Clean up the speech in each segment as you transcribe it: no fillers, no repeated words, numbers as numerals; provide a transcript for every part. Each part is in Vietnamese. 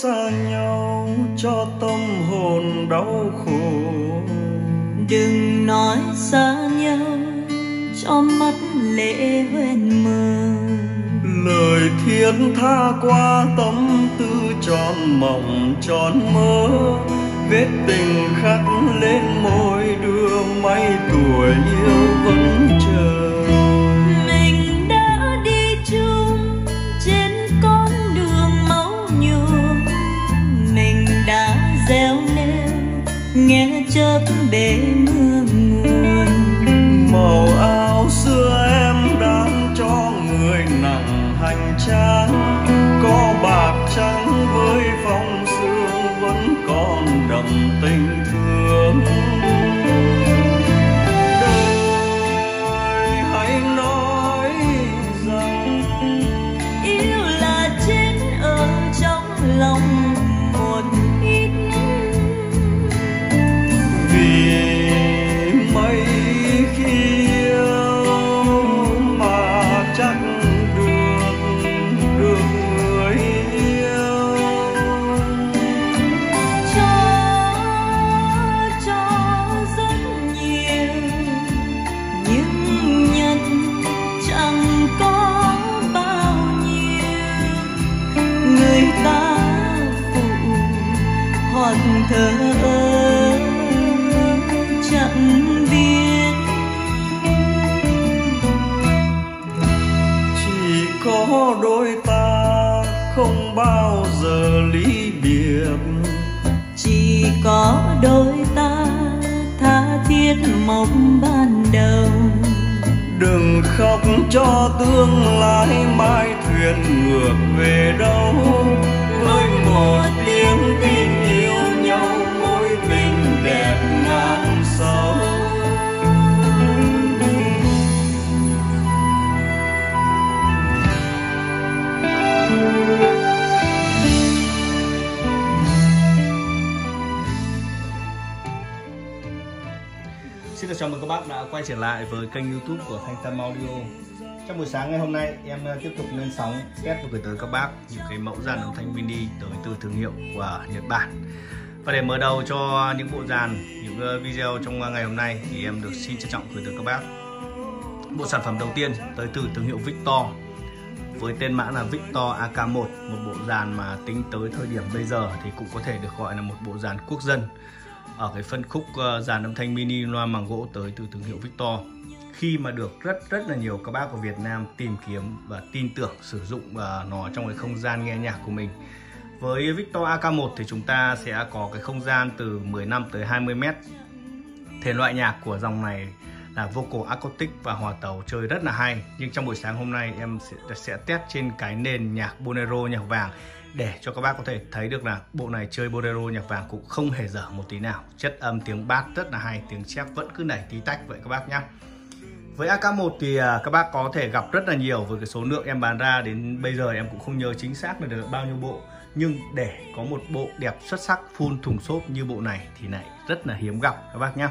xa nhau cho tâm hồn đau khổ. Đừng nói xa nhau cho mắt lệ hoen mờ. Lời thiết tha qua tâm tư tròn mộng tròn mơ. Vết tình khắc lên môi đưa mấy tuổi yêu vẫn chờ. Mình đã đi chung trên con đường máu nhuộm. Mình đã gieo nêu nghe chớp bể mưa nguồn. Màu áo xưa em đang cho người nặng hành trang. Có bạc trắng với phong sương vẫn còn đậm tình thương. Đời hãy nói rằng yêu là chết ở trong lòng một ít. vì mấy khi yêu mà chắc được người yêu. Cho rất nhiều nhưng nhận chẳng có bao nhiêu. Người ta phụ hoặc thờ ơ chẳng biết. Chỉ có đôi ta không bao giờ ly biệt. Chỉ có đôi ta tha thiết mong ban đầu. Đừng khóc cho tương lai mai thuyền ngược về đâu. Với một tiếng tin yêu nhau mối tình đẹp ngàn sâu. Xin được chào mừng các bác đã quay trở lại với kênh YouTube của Thanh Tâm Audio. Trong buổi sáng ngày hôm nay, em tiếp tục lên sóng test và gửi tới các bác những cái mẫu dàn âm thanh mini tới từ thương hiệu của Nhật Bản. Và để mở đầu cho những bộ dàn, những video trong ngày hôm nay thì em được xin trân trọng gửi tới các bác bộ sản phẩm đầu tiên tới từ thương hiệu Victor với tên mã là Victor AK1, một bộ dàn mà tính tới thời điểm bây giờ thì cũng có thể được gọi là một bộ dàn quốc dân ở cái phân khúc dàn âm thanh mini loa màng gỗ tới từ thương hiệu Victor, khi mà được rất là nhiều các bác ở Việt Nam tìm kiếm và tin tưởng sử dụng nó trong cái không gian nghe nhạc của mình. Với Victor AK1 thì chúng ta sẽ có cái không gian từ 15 tới 20 m. Thể loại nhạc của dòng này là vocal acoustic và hòa tấu chơi rất là hay. Nhưng trong buổi sáng hôm nay em sẽ test trên cái nền nhạc bolero nhạc vàng để cho các bác có thể thấy được là bộ này chơi bolero nhạc vàng cũng không hề dở một tí nào. Chất âm tiếng bass rất là hay, tiếng chép vẫn cứ nảy tí tách vậy các bác nhé. Với AK1 thì các bác có thể gặp rất là nhiều, với cái số lượng em bán ra đến bây giờ em cũng không nhớ chính xác là được bao nhiêu bộ. Nhưng để có một bộ đẹp xuất sắc full thùng xốp như bộ này thì lại rất là hiếm gặp các bác nhé.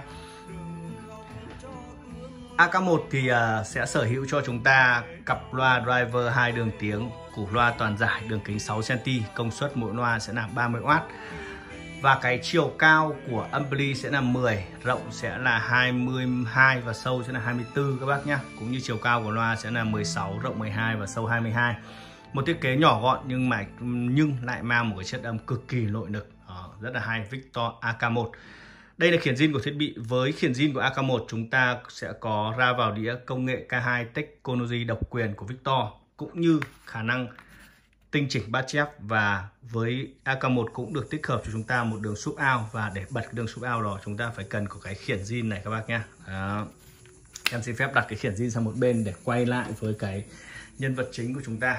AK1 thì sẽ sở hữu cho chúng ta cặp loa driver 2 đường tiếng, củ loa toàn giải đường kính 6 cm, công suất mỗi loa sẽ là 30W. Và cái chiều cao của ampli sẽ là 10, rộng sẽ là 22 và sâu sẽ là 24 các bác nhé. Cũng như chiều cao của loa sẽ là 16, rộng 12 và sâu 22. Một thiết kế nhỏ gọn nhưng lại mang một cái chất âm cực kỳ nội lực, rất là hay. Victor AK1. Đây là khiển zin của thiết bị. Với khiển zin của AK1 chúng ta sẽ có ra vào đĩa công nghệ K2 Technology độc quyền của Victor, cũng như khả năng tinh chỉnh bass chép. Và với AK1 cũng được tích hợp cho chúng ta một đường sub out, và để bật cái đường sub out đó chúng ta phải cần có cái khiển zin này các bác nhé. Em xin phép đặt cái khiển zin sang một bên để quay lại với cái nhân vật chính của chúng ta.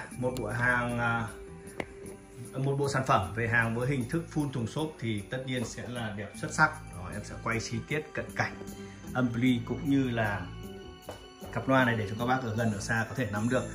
Một bộ sản phẩm về hàng với hình thức full thùng xốp thì tất nhiên sẽ là đẹp xuất sắc. Đó, em sẽ quay chi tiết cận cảnh ampli cũng như là cặp loa này để cho các bác ở gần ở xa có thể nắm được.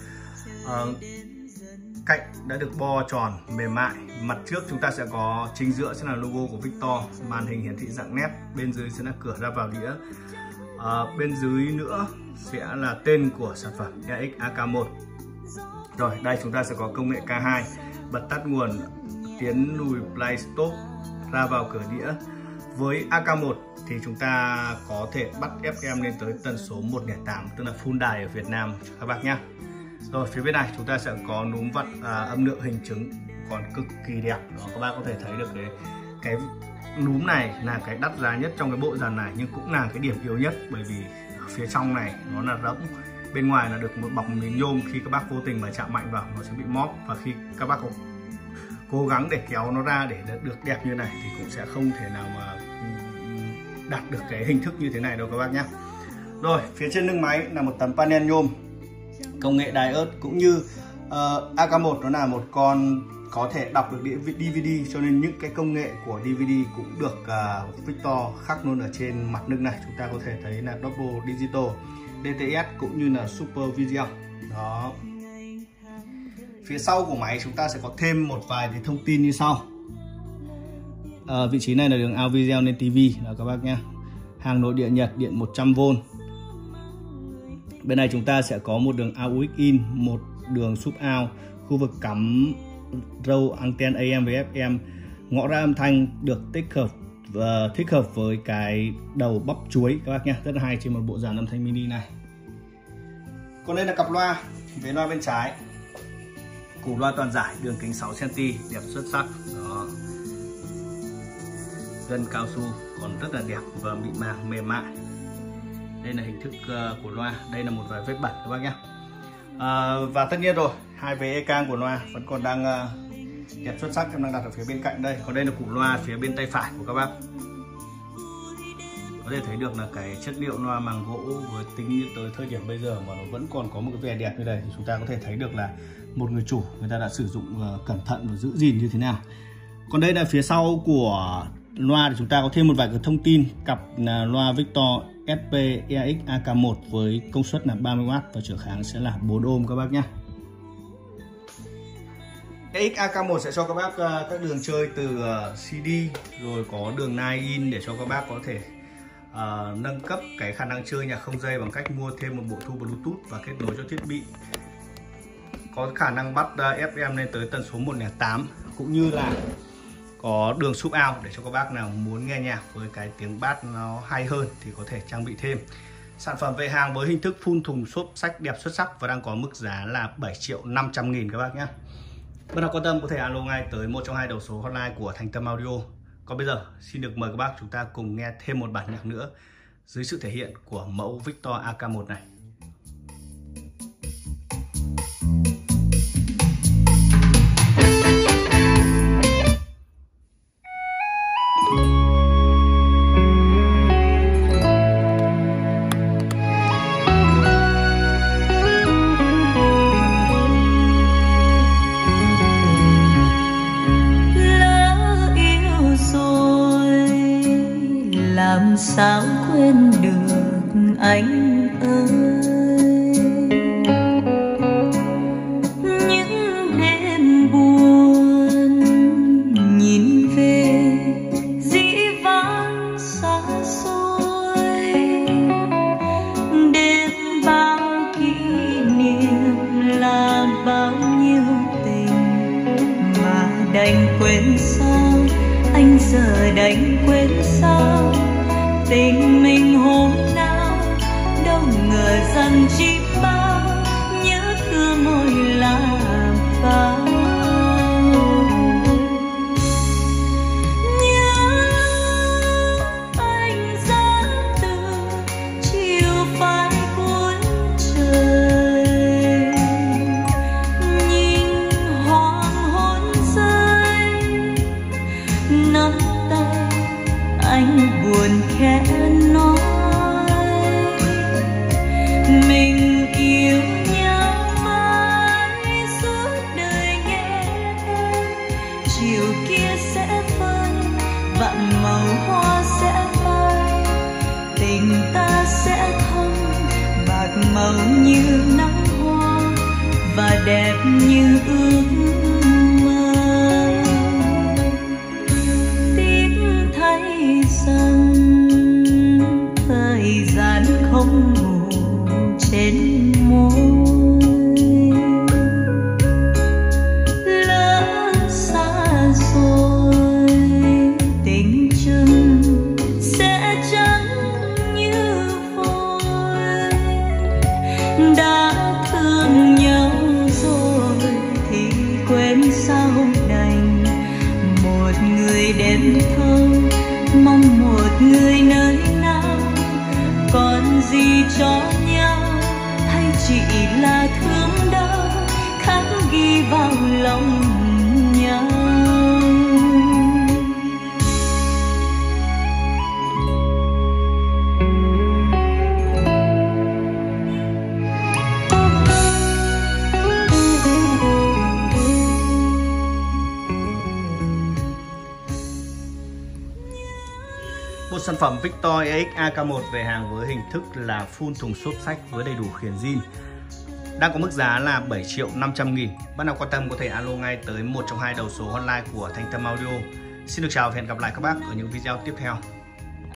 Cạnh đã được bo tròn mềm mại. Mặt trước chúng ta sẽ có chính giữa sẽ là logo của Victor, màn hình hiển thị dạng nét, bên dưới sẽ là cửa ra vào đĩa. Bên dưới nữa sẽ là tên của sản phẩm EX AK1. Rồi đây chúng ta sẽ có công nghệ K2, bật tắt nguồn tiến lùi play stop ra vào cửa đĩa. Với AK1 thì chúng ta có thể bắt FM lên tới tần số 108, tức là full đài ở Việt Nam các bác nhé. Rồi phía bên này chúng ta sẽ có núm vặn âm lượng hình chứng còn cực kỳ đẹp. Đó, các bác có thể thấy được cái núm này là cái đắt giá nhất trong cái bộ dàn này, nhưng cũng là cái điểm yếu nhất, bởi vì phía trong này nó là rỗng, bên ngoài là được một bọc miếng nhôm. Khi các bác vô tình mà chạm mạnh vào nó sẽ bị móp, và khi các bác cố gắng để kéo nó ra để được đẹp như này thì cũng sẽ không thể nào mà đạt được cái hình thức như thế này đâu các bác nhé. Rồi phía trên lưng máy là một tấm panel nhôm công nghệ diode, cũng như AK1 nó là một con có thể đọc được DVD, cho nên những cái công nghệ của DVD cũng được Victor khắc luôn ở trên mặt lưng này. Chúng ta có thể thấy là Double Digital, DTS cũng như là Super Video. Đó. Phía sau của máy chúng ta sẽ có thêm một vài cái thông tin như sau. Vị trí này là đường out video lên TV đó các bác nhé. Hàng nội địa Nhật, điện 100V. Bên này chúng ta sẽ có một đường AUX in, một đường sub out, khu vực cắm râu anten AM với FM, ngõ ra âm thanh được thích hợp với cái đầu bắp chuối các bác nhé, rất là hay trên một bộ dàn âm thanh mini này. Còn đây là cặp loa, về loa bên trái, củ loa toàn giải, đường kính 6cm, đẹp xuất sắc. Đó. Gân cao su còn rất là đẹp và mịn màng mềm mại. Đây là hình thức của loa, đây là một vài vết bẩn các bác nhé. Và tất nhiên rồi, hai vế e-cang của loa vẫn còn đang đẹp xuất sắc, em đang đặt ở phía bên cạnh đây. Còn đây là củ loa phía bên tay phải của các bác. Có thể thấy được là cái chất liệu loa màng gỗ với tính như tới thời điểm bây giờ mà nó vẫn còn có một cái vẻ đẹp như này, thì chúng ta có thể thấy được là một người chủ người ta đã sử dụng cẩn thận và giữ gìn như thế nào. Còn đây là phía sau của loa thì chúng ta có thêm một vài cái thông tin. Cặp loa Victor SP-EAX AK1 với công suất là 30W và trở kháng sẽ là 4 ohm các bác nhé. EAX AK1 sẽ cho các bác các đường chơi từ CD, rồi có đường line in để cho các bác có thể nâng cấp cái khả năng chơi nhạc không dây bằng cách mua thêm một bộ thu Bluetooth và kết nối cho thiết bị. Có khả năng bắt FM lên tới tần số 108, cũng như là có đường sub out để cho các bác nào muốn nghe nhạc với cái tiếng bass nó hay hơn thì có thể trang bị thêm. Sản phẩm về hàng với hình thức full thùng xốp sách đẹp xuất sắc và đang có mức giá là 7.500.000 các bác nhé. Bạn nào quan tâm có thể alo ngay tới một trong hai đầu số hotline của Thành Tâm Audio. Còn bây giờ xin được mời các bác chúng ta cùng nghe thêm một bản nhạc nữa dưới sự thể hiện của mẫu Victor AK1 này. Làm sao quên được anh ơi, những đêm buồn nhìn về dĩ vãng xa xôi, đêm bao kỷ niệm là bao nhiêu tình mà đành quên sao, anh giờ đành quên sao tình mình hôm nào, đâu ngờ rằng chỉ bao nhớ thương ngồi làm bao. Nhớ anh ra từ chiều phai cuối trời, nhìn hoàng hôn rơi nắm tay anh buồn khẽ nói mình yêu nhau mãi suốt đời nghe em. Chiều kia sẽ phai, vạn màu hoa sẽ phai, tình ta sẽ thắm bạc màu như nắng hoa và đẹp như ước mơ. Tiếc thấy rằng thời gian không ngủ trên môi, lỡ xa rồi quên sao đành. Một người đêm thâu mong một người nơi nào, còn gì cho nhau hay chỉ là thương đau khắc ghi vào lòng nhau. Một sản phẩm Victor EX AK1 về hàng với hình thức là full thùng xốp sách với đầy đủ khiển zin. Đang có mức giá là 7.500.000. Bạn nào quan tâm có thể alo ngay tới một trong hai đầu số hotline của Thanh Tâm Audio. Xin được chào và hẹn gặp lại các bác ở những video tiếp theo.